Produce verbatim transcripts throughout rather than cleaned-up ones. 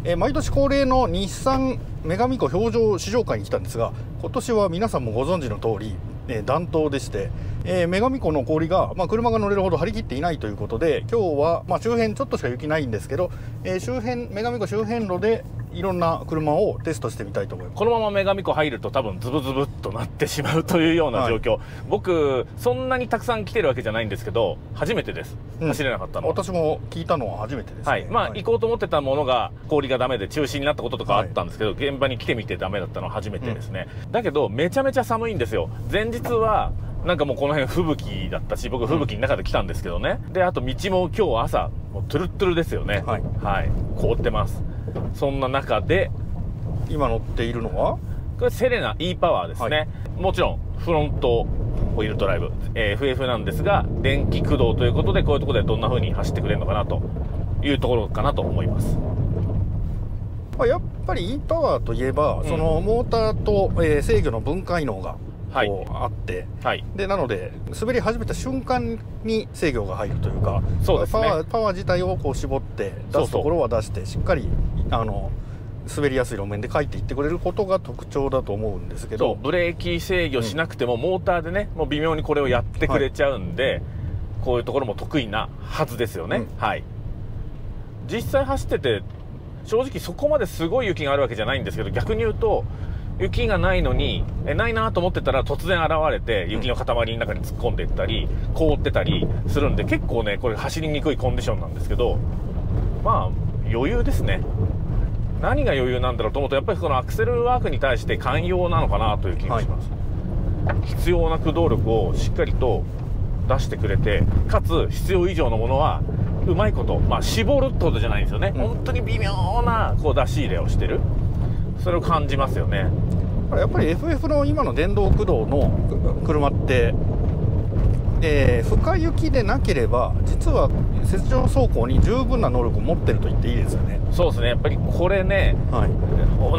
えー、毎年恒例の日産女神湖表情試乗会に来たんですが、今年は皆さんもご存知の通り、えー、暖冬でして、えー、女神湖の氷が、まあ、車が乗れるほど張り切っていないということで、今日は、まあ、周辺ちょっとしか雪ないんですけど、えー、周辺女神湖周辺路でいろんな車をテストしてみたいと思います。 このまま女神湖入ると多分ズブズブっとなってしまうというような状況、はい、僕そんなにたくさん来てるわけじゃないんですけど、初めてです、うん、走れなかったのは。 私も聞いたのは初めてですね。 はい、まあ、はい、行こうと思ってたものが氷がダメで中止になったこととかあったんですけど、はい、現場に来てみてダメだったのは初めてですね、うん、だけどめちゃめちゃ寒いんですよ。前日はなんかもうこの辺吹雪だったし、僕吹雪の中で来たんですけどね、うん、であと道も今日朝もうトゥルットゥルですよね。はい、はい、凍ってます。そんな中で今乗っているのはこれセレナ E パワーですね、はい、もちろんフロントホイールドライブ、えー、エフエフ なんですが電気駆動ということで、こういうところでどんな風に走ってくれるのかなというところかなと思います。 まあ、やっぱり E パワーといえば、うん、そのモーターと、えー、制御の分解能がこうあって、はい、でなので滑り始めた瞬間に制御が入るというか、そうですね、パワー、パワー自体をこう絞って出すところは出して、しっかりあの滑りやすい路面で書いていってくれることが特徴だと思うんですけど、 ブレーキ制御しなくても、うん、モーターでねもう微妙にこれをやってくれちゃうんで、はい、こういうところも得意なはずですよね、うん、はい。実際走ってて正直そこまですごい雪があるわけじゃないんですけど、逆に言うと雪がないのにえないなと思ってたら突然現れて雪の塊の中に突っ込んでいったり凍ってたりするんで、結構ねこれ走りにくいコンディションなんですけど、まあ余裕ですね。何が余裕なんだろうと思うと、やっぱりこのアクセルワークに対して寛容なのかなという気がします、はい、必要な駆動力をしっかりと出してくれて、かつ必要以上のものはうまいこと、まあ、絞るってことじゃないんですよね、うん、本当に微妙なこう出し入れをしてる、それを感じますよね。 やっぱり エフエフ の今の電動駆動の車って、えー、深雪でなければ実は雪上走行に十分な能力を持ってると言っていいですよね。 そうですね、やっぱりこれね、はい、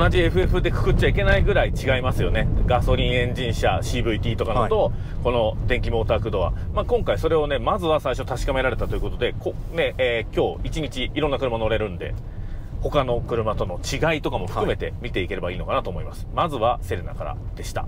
同じ エフエフ でくくっちゃいけないぐらい違いますよね。ガソリンエンジン車 シーブイティー とかのと、はい、この電気モーター駆動は、まあ、今回それをねまずは最初確かめられたということで、こ、ねえー、今日一日いろんな車乗れるんで、他の車との違いとかも含めて見ていければいいのかなと思います、はい、まずはセレナからでした。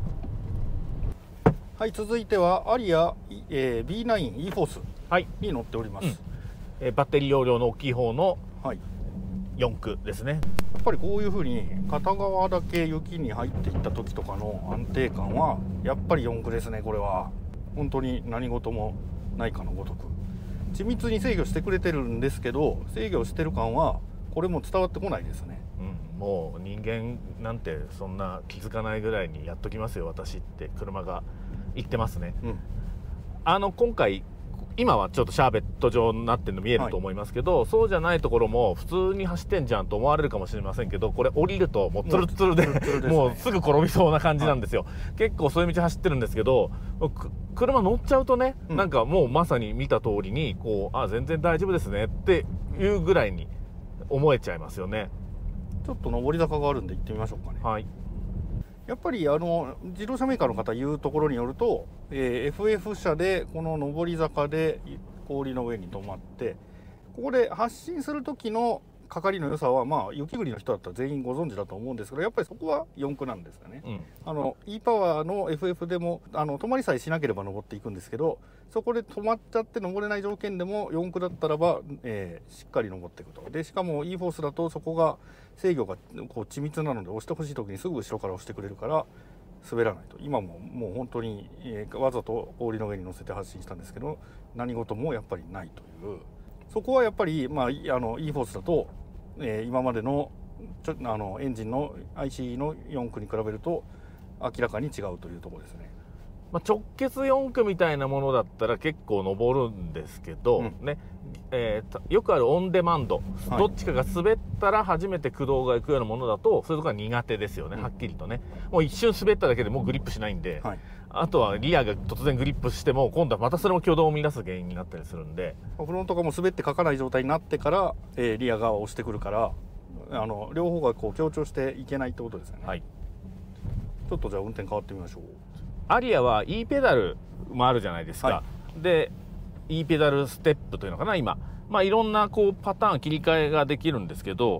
はい、続いてはアリア、えー、ビーナイン E フォースに乗っております、はい、うん、 えー、バッテリー容量の大きい方のよん駆ですね。 やっぱりこういうふうに片側だけ雪に入っていった時とかの安定感はやっぱりよん駆ですね。これは本当に何事もないかのごとく緻密に制御してくれてるんですけど、制御してる感はこれも伝わってこないですね、 うん、もう人間なんてそんな気づかないぐらいにやっときますよ私って車が言ってますね、うん、あの今回今はちょっとシャーベット状になってるの見えると思いますけど、はい、そうじゃないところも普通に走ってんじゃんと思われるかもしれませんけど、これ降りるともうツルツルで、もうすぐ転びそうな感じなんですよ、はい、結構そういう道走ってるんですけど、車乗っちゃうとね、うん、なんかもうまさに見た通りにこうあ全然大丈夫ですねっていうぐらいに思えちゃいますよね。 ちょっと上り坂があるんで行ってみましょうかね。はい、やっぱりあの自動車メーカーの方言うところによると、えー、エフエフ 車でこの上り坂で氷の上に止まって、ここで発進する時のかかりの良さは、まあ雪国の人だったら全員ご存知だと思うんですけど、やっぱりそこはよん駆なんですよね、うん、あの E パワーの エフエフ でもあの止まりさえしなければ登っていくんですけど、そこで止まっちゃって登れない条件でもよん駆だったらば、えー、しっかり登っていくと。でしかも E フォースだとそこが制御がこう緻密なので、押してほしい時にすぐ後ろから押してくれるから滑らないと。今ももう本当に、えー、わざと氷の上に乗せて発進したんですけど、何事もやっぱりないという、そこはやっぱり、まあ、あの E フォースだと、えー、今までのちょあのエンジンの アイシー のよん駆に比べると明らかに違うというところですね。 まあ直結よん駆みたいなものだったら結構登るんですけど、うん、ね、えー、よくあるオンデマンド、はい、どっちかが滑ったら初めて駆動がいくようなものだとそういうところが苦手ですよね、うん、はっきりとね。もう一瞬滑っただけでもうグリップしないんで、はい、あとはリアが突然グリップしても今度はまたそれも挙動を乱す原因になったりするんで、 フロントがもう滑ってかかない状態になってから、えー、リアが押してくるから、あの両方がこう強調していけないってことですよね。はい、ちょっとじゃあ運転変わってみましょう。 アリアは E ペダルもあるじゃないですか、はい、で E ペダルステップというのかな今、まあ、いろんなこうパターン切り替えができるんですけど、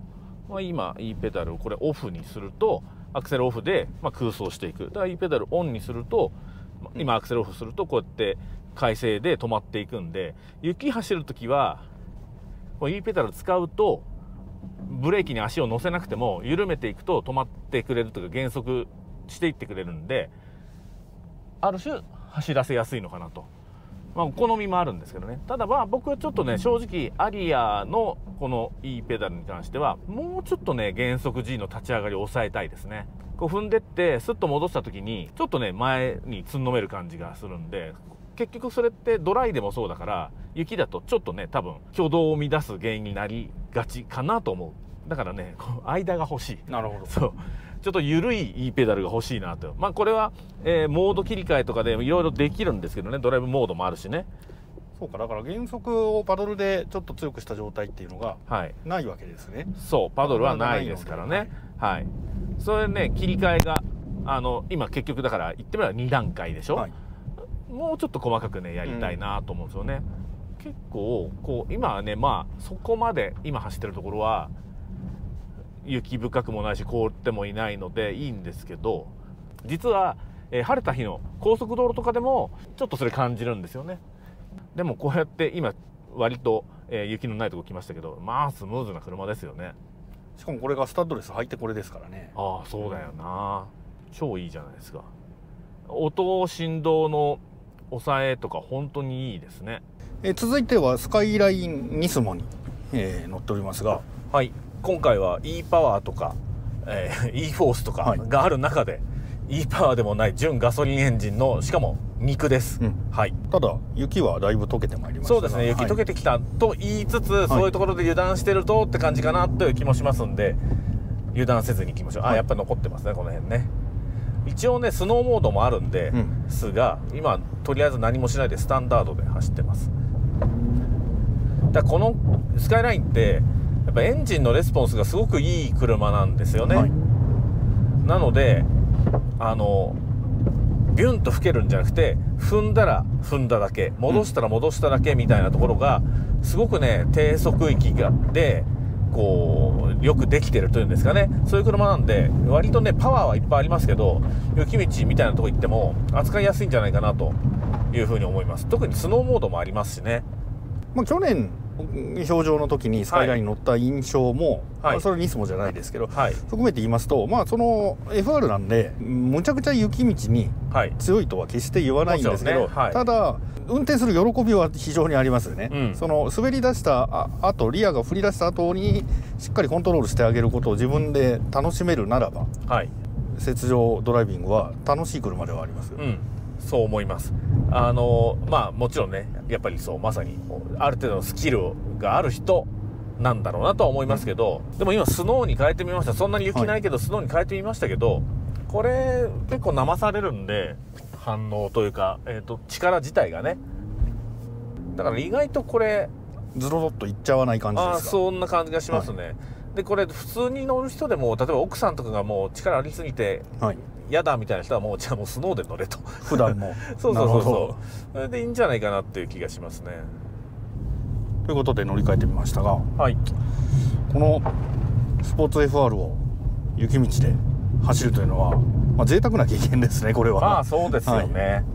まあ、今 E ペダルをこれオフにするとアクセルオフでまあ空走していく。だから E ペダルオンにすると今アクセルオフするとこうやって快晴で止まっていくんで、雪走るときはこの E ペダル使うとブレーキに足を乗せなくても緩めていくと止まってくれるというか減速していってくれるんで、ある種走らせやすいのかなと。まあ、お好みもあるんですけどね。ただまあ僕はちょっとね、正直アリアのこの E ペダルに関してはもうちょっとね減速 G の立ち上がりを抑えたいですね。こう踏んでってスッと戻した時にちょっとね前につんのめる感じがするんで、結局それってドライでもそうだから雪だとちょっとね多分挙動を乱す原因になりがちかなと思う。だからねこう間が欲しい。 なるほど。 そうちょっと緩い E ペダルが欲しいなと。まあこれは、えー、モード切り替えとかでいろいろできるんですけどね、ドライブモードもあるしね。 そうか、だから減速をパドルでちょっと強くした状態っていうのがないわけですね。 はい、そうパドルはないですからね。はい、はい、それね切り替えがあの今結局だから言ってみればに段階でしょ、はい、もうちょっと細かくねやりたいなと思うんですよね、うん、結構こう今はねまあそこまで今走ってるところは雪深くもないし凍ってもいないのでいいんですけど、実は、えー、晴れた日の高速道路とかでもちょっとそれ感じるんですよね。でもこうやって今割と、えー、雪のないとこ来ましたけど、まあスムーズな車ですよね。 しかもこれがスタッドレス入ってこれですからね。 ああそうだよな、超いいじゃないですか。音振動の抑えとか本当にいいですね。 えー、続いてはスカイラインニスモに、えー、乗っておりますが、 はい、今回は E パワーとか、えー、E フォースとかがある中で、はい、E パワーでもない純ガソリンエンジンのしかも肉です、うん、はい、 ただ雪はだいぶ溶けてまいりました。 そうですね、雪溶けてきたと言いつつ、はい、そういうところで油断してるとって感じかなという気もしますんで、油断せずにいきましょう。あ、はい、やっぱり残ってますねこの辺ね。一応ねスノーモードもあるんで、うん、すが今とりあえず何もしないでスタンダードで走ってます。だからこのスカイラインってやっぱエンジンのレスポンスがすごくいい車なんですよね、はい、なのであのビュンと吹けるんじゃなくて踏んだら踏んだだけ戻したら戻しただけみたいなところがすごくね低速域がでこうよくできてるというんですかね、そういう車なんで割とねパワーはいっぱいありますけど雪道みたいなとこ行っても扱いやすいんじゃないかなというふうに思います。特にスノーモードもありますしね。 まあ、去年表情の時にスカイラインに乗った印象も、はい、まあ、それはニスモじゃないですけど、はい、含めて言いますと、まあ、その エフアール なんでむちゃくちゃ雪道に強いとは決して言わないんですけど、はいねはい、ただ運転する喜びは非常にありますよね、うん、その滑り出したあとリアが振り出した後にしっかりコントロールしてあげることを自分で楽しめるならば、はい、雪上ドライビングは楽しい車ではありますよ、うん、 そう思います。あのまあもちろんねやっぱりそうまさにある程度のスキルがある人なんだろうなとは思いますけど、うん、でも今スノーに変えてみました。そんなに雪ないけど、はい、スノーに変えてみましたけど、これ結構生されるんで反応というか、えーと、力自体がね、だから意外とこれズロロッといっちゃわない感じですか。 あ、そんな感じがしますね、はい、でこれ普通に乗る人でも例えば奥さんとかがもう力ありすぎて、はい、嫌だみたいな人はもうじゃあもうスノーで乗れと普段もそうそうそうそうそれでいいんじゃないかなっていう気がしますね。 ということで乗り換えてみましたが、 はい、 このスポーツ エフアール を雪道で走るというのは、まあ、贅沢な経験ですねこれは。 まあそうですよね、はい、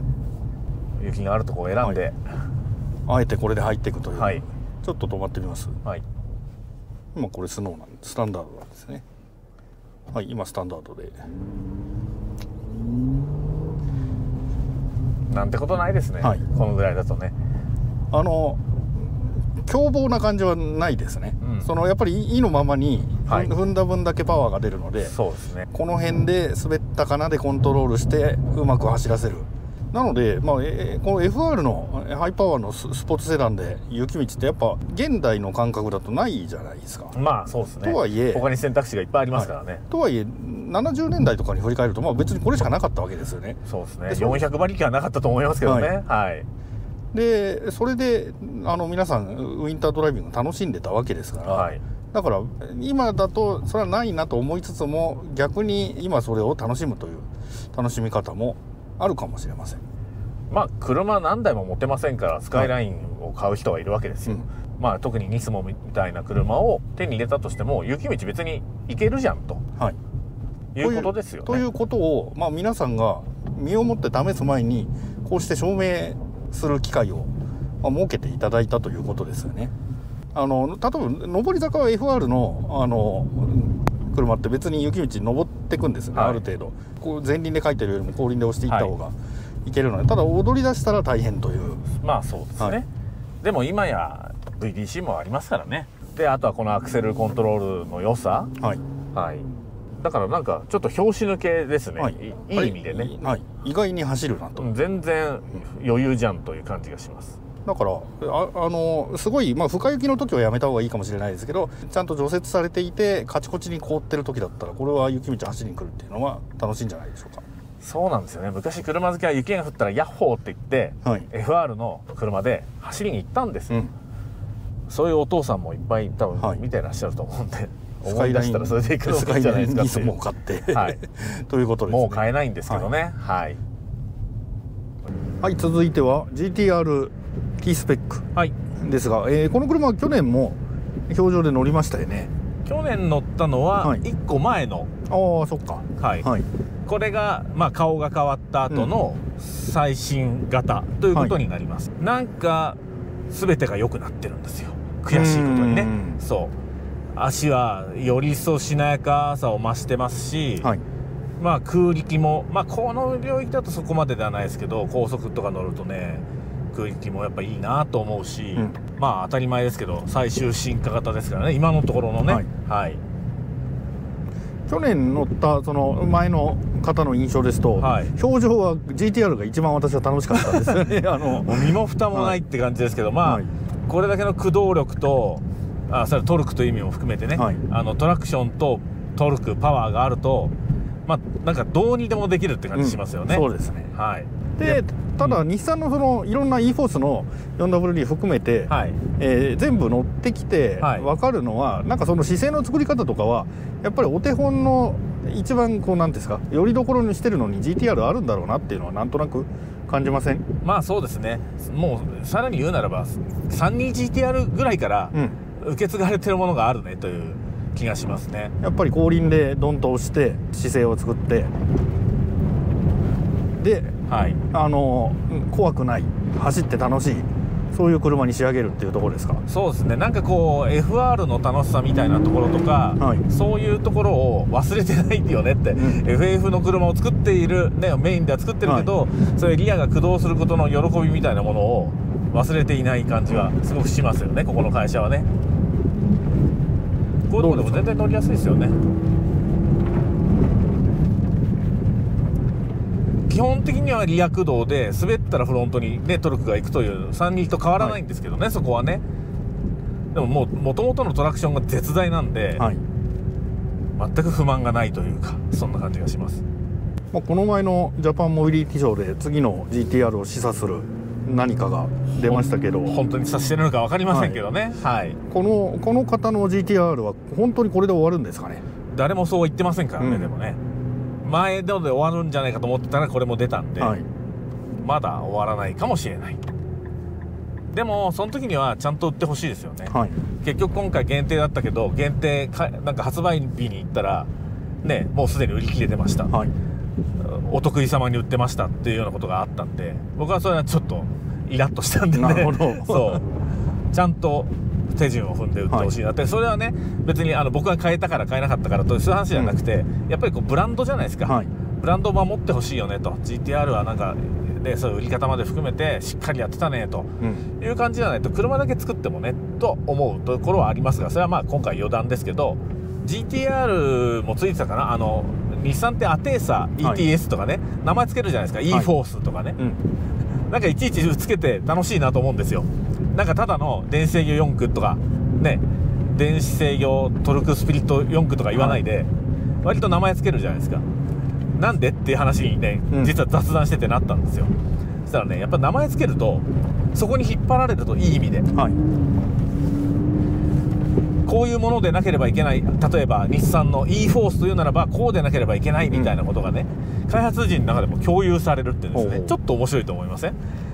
雪があるところを選んで、 はい、あえてこれで入っていくという、 はい、 ちょっと止まってみます、 はい、 今これスノーなんでスタンダードなんですね。はい、今スタンダードでなんてことないですね、はい、このぐらいだとね。 あの凶暴な感じはないですね、うん、そのやっぱり意のままに、はい、踏んだ分だけパワーが出るので、 そうですね、 この辺で滑ったかなでコントロールしてうまく走らせる。なので、まあ、えこの エフアール のハイパワーのスポーツセダンで雪道ってやっぱ現代の感覚だとないじゃないですか。 まあそうですね。 とはいえ他に選択肢がいっぱいありますからね、 はい、とはいえななじゅうねんだいとかに振り返ると、まあ、別にこれしかなかったわけですよね。 そうですね、よんひゃくばりきはなかったと思いますけどね、はい、はい、 でそれであの皆さんウィンタードライビング楽しんでたわけですから、はい、だから今だとそれはないなと思いつつも逆に今それを楽しむという楽しみ方もあるかもしれません。 まあ車何台も持てませんからスカイラインを買う人はいるわけですよ、はい、 まあ、特にニスモみたいな車を手に入れたとしても雪道別に行けるじゃんと、はい、いうことですよね。 ということを、まあ、皆さんが身をもって試す前にこうして証明する機会を、まあ、設けていただいたということですよね。あの例えば上り坂は エフアール の, あの車って別に雪道に登っていくんですよね、はい、ある程度こう前輪で書いてるよりも後輪で押していった方がいけるので、はい、ただ踊り出したら大変という。 まあそうですね、はい、でも今や ブイディーシー もありますからね。であとはこのアクセルコントロールの良さ、はい、はい、だからなんかちょっっと拍子抜けですね、はい、いい意味でね、 はい、意外に走るなと。 全然余裕じゃんという感じがします。 だから あ, あのすごい、まあ、深雪の時はやめた方がいいかもしれないですけど、ちゃんと除雪されていてカチコチに凍ってる時だったらこれは雪道走りに来るっていうのは楽しいんじゃないでしょうか。 そうなんですよね。昔車好きは雪が降ったらヤッホーって言って、はい、エフアール の車で走りに行ったんですよ、うん、そういうお父さんもいっぱい多分見てらっしゃると思うんで、はい、思い出したらそれで行くのがいいんじゃないですかっていう。 もう買って、はい、ということですね。 もう買えないんですけどね。はい、はいはい、続いては ジーティーアール T スペックですが、はい、えー、この車は去年も表情で乗りましたよね。 去年乗ったのはいっこまえの、 はい、ああそっか、 はい、はい、これが、まあ、顔が変わった後の最新型ということになります、はい、なんか全てが良くなってるんですよ、悔しいことにね。そう足はより一層しなやかさを増してますし、はい、まあ空力も、まあ、この領域だとそこまでではないですけど、高速とか乗るとね空力もやっぱいいなと思うし、うん、まあ当たり前ですけど最終進化型ですからね、今のところのね、はい、はい、 去年乗ったその前の方の印象ですと、はい、表情は ジーティーアール が一番私は楽しかったですよね。あの身も蓋もないって感じですけど、はい、まあ、はい、これだけの駆動力とあそれトルクという意味も含めてね、はい、あのトラクションとトルクパワーがあると、まあ、なんかどうにでもできるって感じしますよね、 うん、そうですね、 はい、 でただ、うん、日産のそのいろんな イーフォースの よんダブリューディー 含めて、はい、えー、全部乗ってきて分かるのは、はい、なんかその姿勢の作り方とかはやっぱりお手本の一番こうなんですか、よりどころにしてるのに ジーティーアール あるんだろうなっていうのはなんとなく感じません？ まあそうですね。もうさらに言うならば さんじゅうにジーティーアール ぐらいから受け継がれてるものがあるねという気がしますね。 やっぱり後輪でドンと押して姿勢を作ってで、はい、あの怖くない走って楽しいそういう車に仕上げるっていうところですか？ そうですね。なんかこう エフアール の楽しさみたいなところとか、はい、そういうところを忘れてないよねって、うん、エフエフ の車を作っている、ね、メインでは作ってるけど、はい、そういうリアが駆動することの喜びみたいなものを忘れていない感じがすごくしますよね、ここの会社はね。こういうところでも全然乗りやすいですよね。基本的にはリア駆動で滑ったらフロントに、ね、トルクがいくというさんにんと変わらないんですけどね、はい、そこはね。でももう元々のトラクションが絶大なんで、はい、全く不満がないというかそんな感じがします。 まあ、この前のジャパンモビリティショーで次の ジーティーアール を示唆する何かが出ましたけど、 本当に指してるのか分かりませんけどね、はいはい、 このこの方の ジーティーアール は本当にこれで終わるんですかね？ 誰もそう言ってませんからね、うん、でもね前ので終わるんじゃないかと思ってたらこれも出たんで、はい、まだ終わらないかもしれない。でもその時にはちゃんと売ってほしいですよね、はい、結局今回限定だったけど限定かなんか発売日に行ったらねもうすでに売り切れてました、はい、お得意様に売ってましたっていうようなことがあったんで、僕はそれはちょっとイラッとしたんでね。なるほどそうちゃんと手順を踏んで売ってほしいなって、はい、それはね別にあの僕が買えたから買えなかったからというそういう話じゃなくて、うん、やっぱりこうブランドじゃないですか、はい、ブランドを守ってほしいよねと。 ジーティーアール はなんか、ね、そういう売り方まで含めてしっかりやってたねと、うん、いう感じじゃないと車だけ作ってもねと思うところはありますが、それはまあ今回余談ですけど ジーティーアール もついてたかな。あの日産ってアテーサ イーティーエス とかね、はい、名前つけるじゃないですか、はい、イーフォース とかね、うん、なんかいちいちつけて楽しいなと思うんですよ。なんかただの電子制御よん駆とかね、電子制御トルクスピリットよん駆とか言わないで、はい、割と名前つけるじゃないですか。なんでっていう話にね、うん、実は雑談しててなったんですよ。そしたらねやっぱ名前つけるとそこに引っ張られるといい意味で、はい、こういうものでなければいけない、例えば日産の イーフォース というならばこうでなければいけないみたいなことがね、うん、開発陣の中でも共有されるっていうんですね。ちょっと面白いと思いません？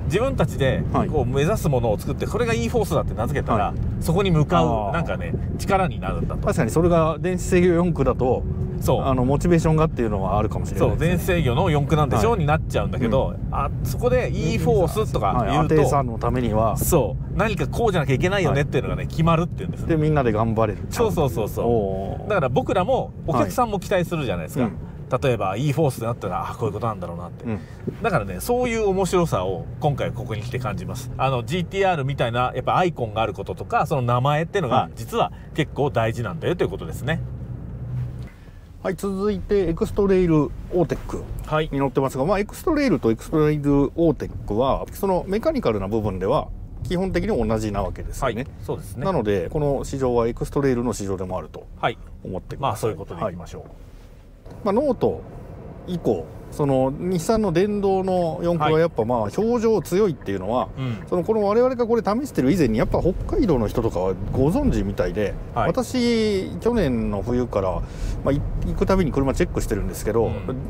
自分たちでこう目指すものを作ってそれが e フォースだって名付けたら、はい、そこに向かうなんかね力になるんだと。 確かにそれが電子制御よん区だとそうあのモチベーションがっていうのはあるかもしれないですね。 そう電子制御のよん区なんでしょ、はい、になっちゃうんだけど、うん、あそこで e フォースとか言うと、 はい、安定さんのためにはそう何かこうじゃなきゃいけないよねっていうのがね、はい、決まるっていうんですね。 でみんなで頑張れる。 そうそうそうそうだから僕らもお客さんも期待するじゃないですか、はいうん、例えば e フォースでなったらあこういうことなんだろうなって、うん、だからねそういう面白さを今回ここに来て感じます。あの ジーティーアール みたいなやっぱアイコンがあることとかその名前っていうのが実は結構大事なんだよということですね。 はい、続いてエクストレイルオーテックに載ってますが、はいまあ、エクストレイルとエクストレイルオーテックはそのメカニカルな部分では基本的に同じなわけですよね。はい、そうですね。なのでこの市場はエクストレイルの市場でもあると思ってください。 まあそういうことでいきましょう。はいまあ、ノート以降その日産の電動のよん区はやっぱまあ表情強いっていうのは、はいうん、そのこの我々がこれ試してる以前にやっぱ北海道の人とかはご存知みたいで、はい、私去年の冬から、まあ、行くたびに車チェックしてるんですけど、うん、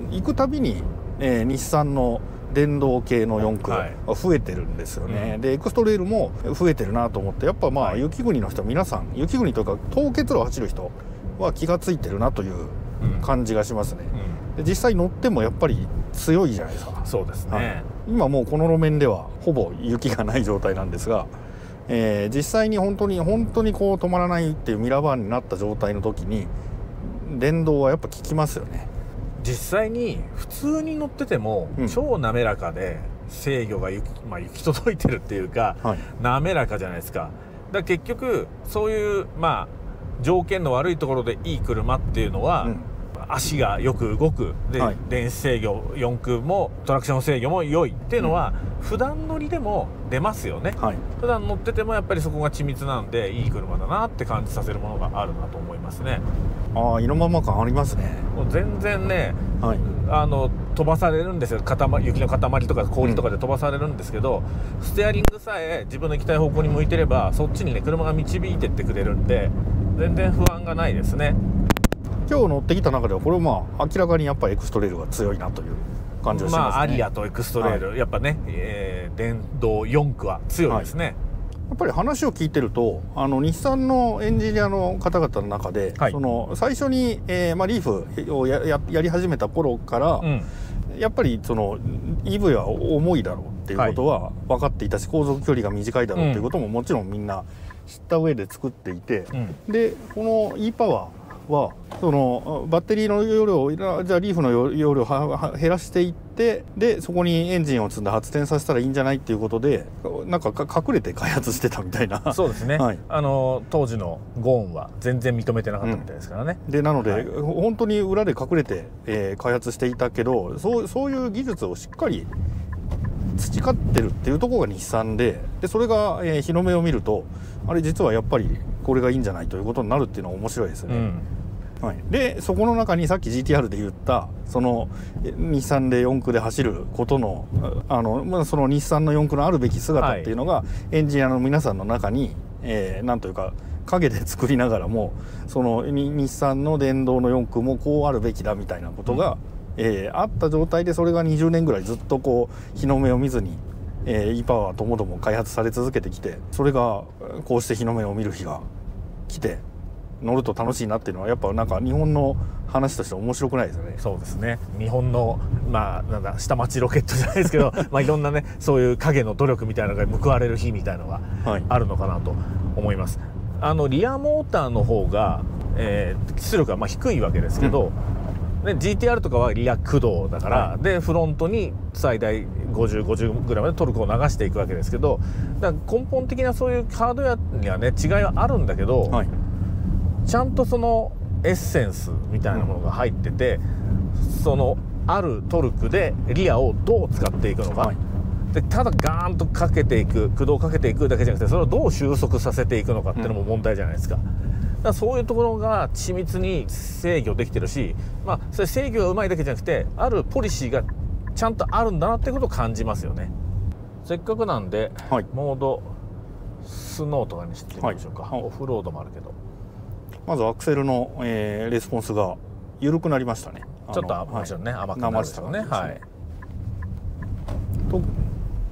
行くたびに、えー、日産の電動系のよん区は増えてるんですよね、はい、でエクストレイルも増えてるなと思ってやっぱまあ雪国の人皆さん雪国というか凍結路を走る人は気がついてるなという感じがしますね、うんうんで実際乗ってもやっぱり強いじゃないですか。 そうですね、はい、 今もうこの路面ではほぼ雪がない状態なんですが、えー、実際に本当に本当にこう止まらないっていうミラーバーになった状態の時に電動はやっぱ効きますよね。 実際に普通に乗ってても超滑らかで制御が行き、まあ、行き届いてるっていうか、はい、滑らかじゃないですか。だから結局そういうまあ条件の悪いところでいい車っていうのは、うん足がよく動くで、はい、電子制御よん区もトラクション制御も良いっていうのは、うん、普段乗りでも出ますよね、はい、普段乗っててもやっぱりそこが緻密なんでいい車だなって感じさせるものがあるなと思いますね。 ああ色まま感ありますね。 もう全然ね、はい、あの飛ばされるんですよ。塊雪の塊とか氷とかで飛ばされるんですけど、うん、ステアリングさえ自分の行きたい方向に向いてればそっちにね車が導いてってくれるんで全然不安がないですね。 今日乗ってきた中ではこれはまあ明らかにやっぱりエクストレイルが強いなという感じがしますね。 まあアリアとエクストレイル、はい、やっぱね、えー、電動よん区は強いですね、はい、やっぱり話を聞いてるとあの日産のエンジニアの方々の中で、はい、その最初に、えーまあ、リーフを や, や, やり始めた頃から、うん、やっぱりその イーブイ は重いだろうっていうことは分かっていたし、はい、航続距離が短いだろうっていうことももちろんみんな知った上で作っていて、うん、でこの e パワーはそのバッテリーの容量をじゃあリーフの容量を減らしていってでそこにエンジンを積んで発電させたらいいんじゃないっていうことでなんか隠れて開発してたみたいな。 そうですね、はい、あの当時のゴーンは全然認めてなかったみたいですからね、 うん、でなので、はい、本当に裏で隠れて、えー、開発していたけどそう、そういう技術をしっかり培ってるっていうところが日産で、でそれが、えー、日の目を見るとあれ実はやっぱりこれがいいんじゃないということになるっていうのは面白いですね、うんはい、でそこの中にさっき ジーティーアール で言ったその日産でよん区で走ることのあの、まあ、その日産のよん区のあるべき姿っていうのが、はい、エンジニアの皆さんの中に、えー、なんというか影で作りながらもその日産の電動のよん区もこうあるべきだみたいなことが、うんえー、あった状態でそれがにじゅうねんぐらいずっとこう日の目を見ずに、えー、e パワーともども開発され続けてきてそれがこうして日の目を見る日が来て乗ると楽しいなっていうのはやっぱなんか日本の話として面白くないですよね。 そうですね。日本のまあなんだ下町ロケットじゃないですけどまあいろんなねそういう影の努力みたいなのが報われる日みたいなのがあるのかなと思います。はい、あのリアモーターの方が、えー、出力がまあ低いわけですけど、うん、ジーティーアール とかはリア駆動だから、はい、でフロントに最大ごじゅう、ごじゅうぐらいまでトルクを流していくわけですけど、だから根本的なそういうハードウェアにはね違いはあるんだけど、はい、ちゃんとそのエッセンスみたいなものが入ってて、うん、そのあるトルクでリアをどう使っていくのか、はい、でただガーンとかけていく駆動をかけていくだけじゃなくてそれをどう収束させていくのかっていうのも問題じゃないですか。うん、だからそういうところが緻密に制御できてるし、まあ、それ制御がうまいだけじゃなくてあるポリシーがちゃんとあるんだなっていうことを感じますよね。せっかくなんで、はい、モードスノーとかにしてみましょうか、はい、オフロードもあるけどまずアクセルの、えー、レスポンスが緩くなりましたね。 ちょっともちろんね、はい、甘くなりましたね。はい。 と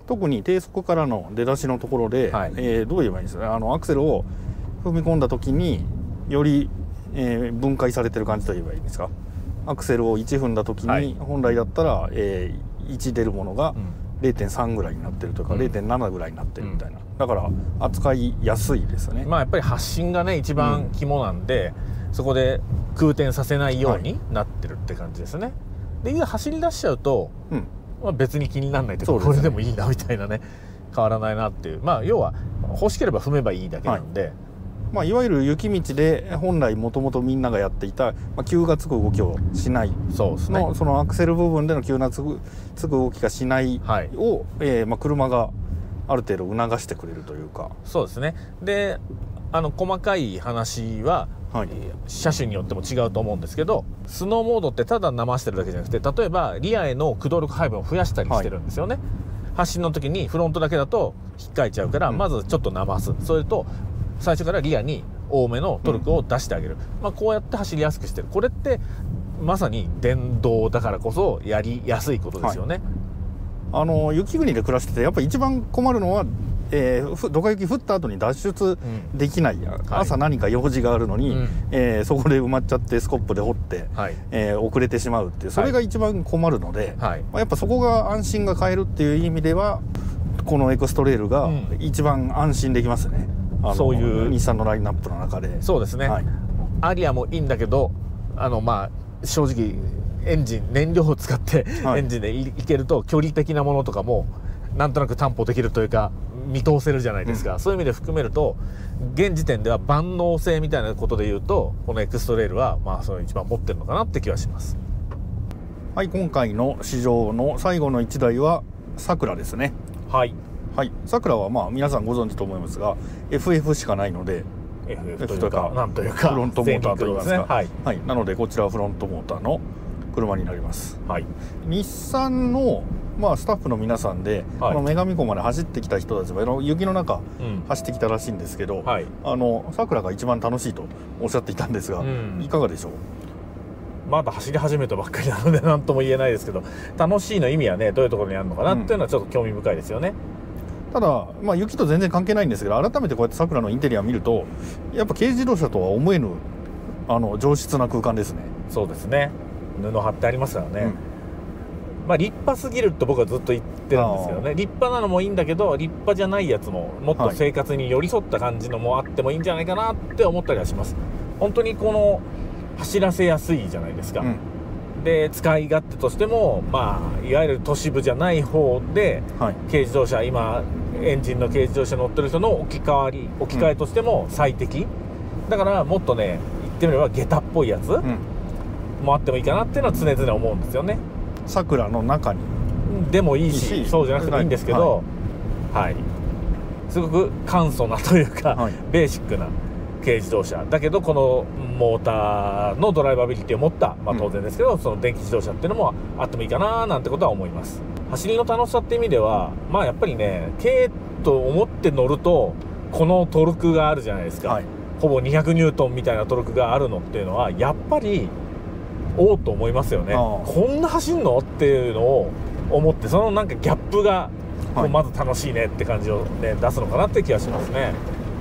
特に低速からの出だしのところで、 はい、 えー、どう言えばいいんですかね、あのアクセルを踏み込んだ時により、えー、分解されてる感じと言えばいいんですか。アクセルをいち踏んだ時に、はい、本来だったら、えー、いち出るものが れいてんさん ぐらいになってるとか、うん、れいてんなな ぐらいになってるみたいな、うん、だから扱いやすいですよね。 まあやっぱり発進がね一番肝なんで、うん、そこで空転させないようになってるって感じですね。でいざ走り出しちゃうと、うん、まあ、別に気にならないというか、これでもいいなみたいなね、変わらないなっていう、まあ要は欲しければ踏めばいいだけなんで、はい、 まあ、いわゆる雪道で本来もともとみんながやっていた、まあ、急がつく動きをしないそうですね、 のそのアクセル部分での急がつくつく動きがしないを、はい、えーまあ、車がある程度促してくれるというか。 そうですね。であの細かい話は、はい、車種によっても違うと思うんですけど、スノーモードってただ生してるだけじゃなくて、例えばリアへの駆動力配分を増やしたりしてるんですよね、はい、発進の時にフロントだけだと引っかいちゃうから、うん、まずちょっと生す、それと最初からリアに多めのトルクを出してあげる、うん、まあ、こうやって走りやすくしてる。これってまさに電動だからこそやりやすいことですよね、 はい、あの雪国で暮らしててやっぱり一番困るのは、えー、ドカ雪降った後に脱出できない、うん、朝何か用事があるのに、はい、えー、そこで埋まっちゃってスコップで掘って、はい、えー、遅れてしまうっていう、それが一番困るので、はい、まあ、やっぱそこが安心が買えるっていう意味ではこのエクストレイルが一番安心できますね、うん、そういう日産のラインナップの中で。 そうですね、はい、アリアもいいんだけど、あのまあ正直エンジン燃料を使ってエンジンで い,、はい、いけると距離的なものとかもなんとなく担保できるというか見通せるじゃないですか、うん、そういう意味で含めると現時点では万能性みたいなことでいうとこのエクストレイルはまあそれ一番持ってるのかなって気はします。 はい、今回の試乗の最後のいちだいはサクラですね。 はいはい、サクラはまあ皆さんご存知と思いますが エフエフ しかないのでエフエフ というかなんというかフロントモーターといいますか、 ね、はいはい、なのでこちらはフロントモーターの車になります、はい、日産の、まあ、スタッフの皆さんで、はい、この女神湖まで走ってきた人たちは雪の中、うん、走ってきたらしいんですけど、はい、あのサクラが一番楽しいとおっしゃっていたんですが、うん、いかがでしょう。 まだ走り始めたばっかりなので何とも言えないですけど、楽しいの意味はねどういうところにあるのかなっていうのはちょっと興味深いですよね、 うん、ただ、まあ、雪と全然関係ないんですけど、改めてこうやってサクラのインテリアを見るとやっぱ軽自動車とは思えぬあの上質な空間ですね。 そうですね、布貼ってありますからね、うん、まあ立派すぎると僕はずっと言ってるんですけどね、立派なのもいいんだけど立派じゃないやつももっと生活に寄り添った感じのもあってもいいんじゃないかなって思ったりはします。本当にこの走らせやすいじゃないですか、うん、で使い勝手としても、まあ、いわゆる都市部じゃない方で、はい、軽自動車今エンジンの軽自動車乗ってる人の置き換わり置き換えとしても最適、うん、だからもっとね言ってみれば下駄っぽいやつ、うん、もあってもいいかなっていうのは常々思うんですよね。 サクラの中にでもいいし、いいしそうじゃなくてもいいんですけど、はい、はい、すごく簡素なというか、はい、ベーシックな軽自動車だけどこのモーターのドライバビリティを持った、まあ、当然ですけど、うん、その電気自動車っていうのもあってもいいかななんてことは思います。走りの楽しさって意味ではまあやっぱりね軽と思って乗るとこのトルクがあるじゃないですか、はい、ほぼにひゃくニュートンみたいなトルクがあるのっていうのはやっぱりおおと思いますよね。こんな走んのっていうのを思って、そのなんかギャップがこうまず楽しいねって感じを、ね、出すのかなって気がしますね。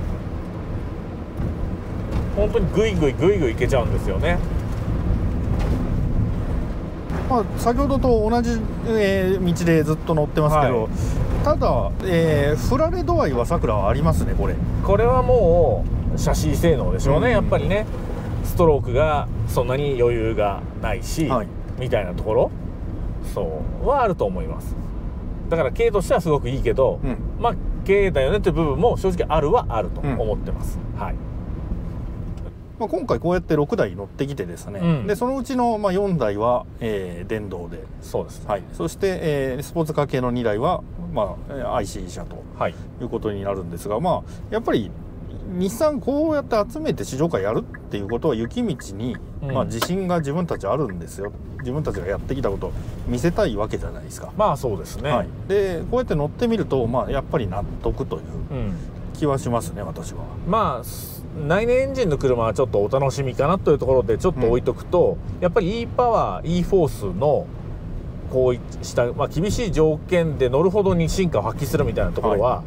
本当にグイグイグイグイいけちゃうんですよね。 まあ、先ほどと同じ、えー、道でずっと乗ってますけど、はい、ただ、えー、振られ度合いはサクラはありますね。これこれはもうシャシー性能でしょうね、うん、やっぱりねストロークがそんなに余裕がないし、はい、みたいなところそうはあると思います。だから軽としてはすごくいいけど、うん、まあ軽だよねっていう部分も正直あるはあると思ってます、うん、はい。 まあ、今回こうやってろくだい乗ってきてですね、うん、でそのうちのまあよんだいは、えー、電動で、 そうです、ね、 はい、そして、えー、スポーツカー系のにだいは、まあ、アイシー 車ということになるんですが、はい、まあ、やっぱり日産こうやって集めて試乗会やるっていうことは雪道に、うん、まあ、自信が自分たちあるんですよ。自分たちがやってきたことを見せたいわけじゃないですか。 まあそうですね、 はい、でこうやって乗ってみると、まあ、やっぱり納得という気はしますね、うん、私は。まあ内燃エンジンの車はちょっとお楽しみかなというところでちょっと置いとくと、うん、やっぱり e パワー e フォースのこうした、まあ、厳しい条件で乗るほどに進化を発揮するみたいなところは、はい、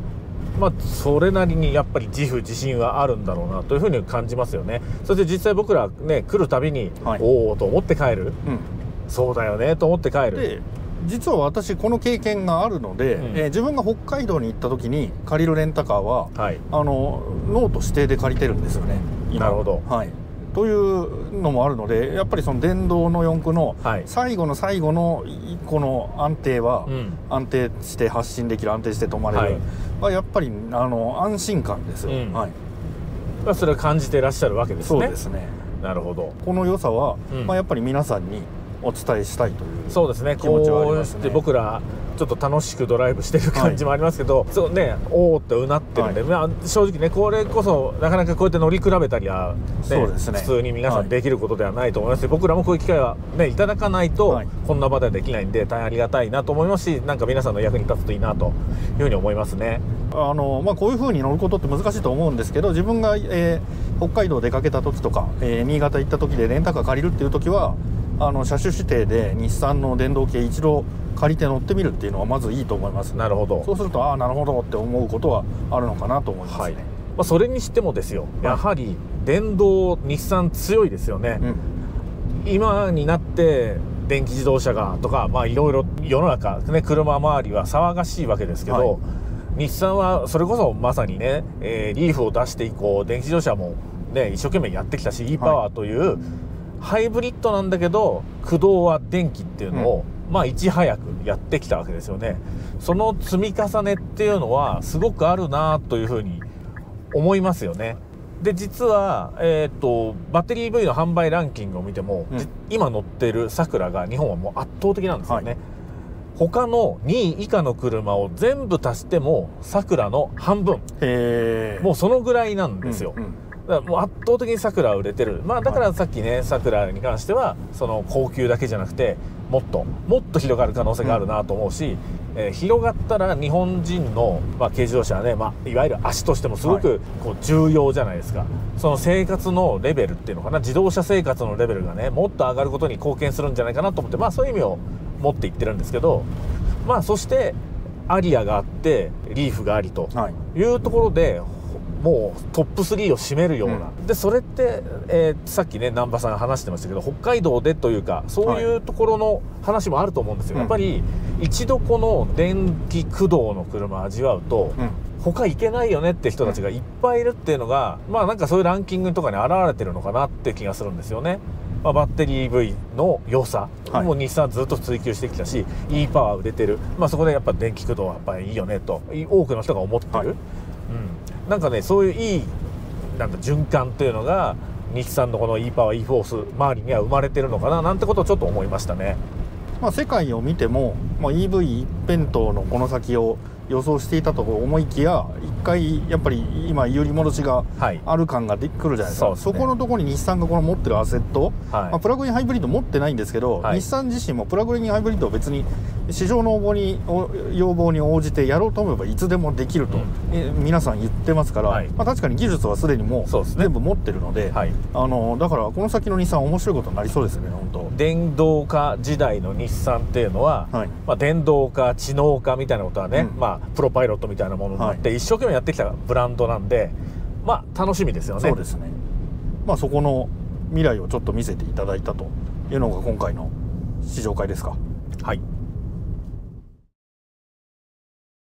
まあ、それなりにやっぱり自負自信はあるんだろうなというふうに感じますよね。そして実際僕らね来るたびに、はい、おおと思って帰る、うん、そうだよねと思って帰る。 で実は私この経験があるので、うん、えー、自分が北海道に行った時に借りるレンタカーは、はい、あのノート指定で借りてるんですよね今。 なるほど、 はい、というのもあるので、やっぱりその電動の四駆の最後の最後のこの安定は、はい、安定して発進できる、安定して止まれる、はい、はやっぱりあの安心感ですよ、うん、はい、 まあ、それを感じてらっしゃるわけですね。 そうですね。 なるほど。 この良さは、うん、まあ、やっぱり皆さんにお伝えしたいという気持ちはありますね。 そうですね。こうして僕らちょっと楽しくドライブしてる感じもありますけど、はい、そうね、おおってうなってるんで、はい、まあ、正直ねこれこそなかなかこうやって乗り比べたりは、ね、そうですね、普通に皆さんできることではないと思いますし、はい、僕らもこういう機会は、ね、いただかないと、はい、こんな場ではできないんで大変ありがたいなと思いますし、なんか皆さんの役に立つといいなというふうに思いますね。 あの、まあ、こういうふうに乗ることって難しいと思うんですけど、自分が、えー、北海道出かけた時とか、えー、新潟行った時でレンタカー借りるっていう時は、あの車種指定で日産の電動系一度借りて乗ってみるっていうのはまずいいと思います。 なるほど。 そうすると、ああなるほどって思うことはあるのかなと思いますね。はい、まあ、それにしてもですよ、やはり電動日産強いですよね、うん、今になって電気自動車がとか、まあ、いろいろ世の中、ね、車周りは騒がしいわけですけど、はい、日産はそれこそまさにね、えー、リーフを出して以降電気自動車も、ね、一生懸命やってきたし、 e パワーという、はい、ハイブリッドなんだけど駆動は電気っていうのを、うん、まあいち早くやってきたわけですよね。その積み重ねっていうのはすごくあるなというふうに思いますよね。で実は、えー、とバッテリー イーブイ の販売ランキングを見ても、うん、今乗ってるサクラが日本はもう圧倒的なんですよね、はい、他のにい以下の車を全部足してもサクラの半分、へー、もうそのぐらいなんですよ、うんうん、だからもう圧倒的にサクラは売れてる、まあ、だからさっきねサクラに関してはその高級だけじゃなくてもっともっと広がる可能性があるなと思うし、うん、えー、広がったら日本人の、まあ、軽自動車はね、まあ、いわゆる足としてもすごくこう重要じゃないですか、はい、その生活のレベルっていうのかな、自動車生活のレベルがねもっと上がることに貢献するんじゃないかなと思って、まあ、そういう意味を持っていってるんですけど、まあ、そしてアリアがあってリーフがありというところで、はい、もうトップスリーを占めるような、うん、でそれって、えー、さっきね南波さん話してましたけど北海道でというかそういうところの話もあると思うんですよ、はい、やっぱり一度この電気駆動の車を味わうと、うん、他行けないよねって人たちがいっぱいいるっていうのが、うん、まあなんかそういうランキングとかに現れてるのかなって気がするんですよね。まあ、バッテリー イーブイ の良さ、はい、もう日産はずっと追求してきたし e パワー売れてる、まあ、そこでやっぱ電気駆動はやっぱりいいよねと多くの人が思ってる、はい、うん、なんかねそういういいなんか循環っていうのが日産のこの e パワー e フォース周りには生まれてるのかななんてことをちょっと思いましたね。 まあ、世界を見ても、まあ、イーブイ 一辺倒のこの先を予想していたと思いきや一回やっぱり今揺り戻しがある感がでくるじゃないですか、はい、 そ, うですね、そこのところに日産がこの持ってるアセット、はい、まあ、プラグインハイブリッド持ってないんですけど、はい、日産自身もプラグインハイブリッドを別に市場の応募に要望に応じてやろうと思えばいつでもできると、うん、え皆さん言ってますから、はい、まあ、確かに技術はすでにもう全部持ってるので、はい、あのだからこの先の日産面白いことになりそうですよね。本当電動化時代の日産っていうのは、はい、まあ、電動化知能化みたいなことはね、うん、まあ、プロパイロットみたいなものになって、はい、一生懸命やってきたブランドなんで、まあ、楽しみですよね。 そうですね、まあ、そこの未来をちょっと見せていただいたというのが今回の試乗会ですか。